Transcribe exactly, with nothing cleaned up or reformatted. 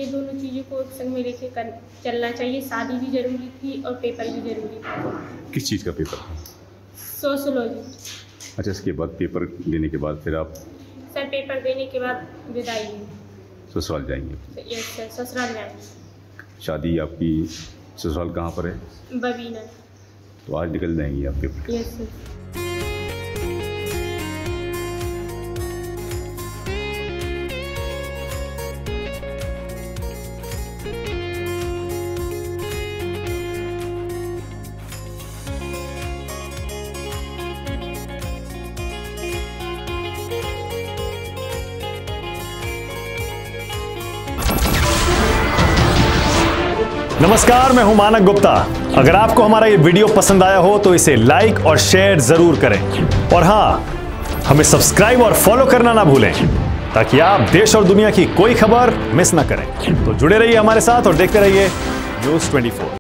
दोनों चीज़ों को एक संग में लेके कर चलना चाहिए। शादी भी ज़रूरी थी और पेपर भी ज़रूरी था। किस चीज़ का पेपर था? सोशोलॉजी। अच्छा, इसके बाद पेपर देने के बाद फिर आप सर पेपर देने के बाद विदाई हुई। ससुराल जाएंगे? यस सर, ससुराल जाएंगे। शादी आपकी ससुराल कहाँ पर है? बबीना। तो आज निकल जाएंगी आप पेपर? Yes sir. नमस्कार, मैं हूं मानक गुप्ता। अगर आपको हमारा ये वीडियो पसंद आया हो तो इसे लाइक और शेयर जरूर करें और हां, हमें सब्सक्राइब और फॉलो करना ना भूलें ताकि आप देश और दुनिया की कोई खबर मिस ना करें। तो जुड़े रहिए हमारे साथ और देखते रहिए न्यूज़ चौबीस।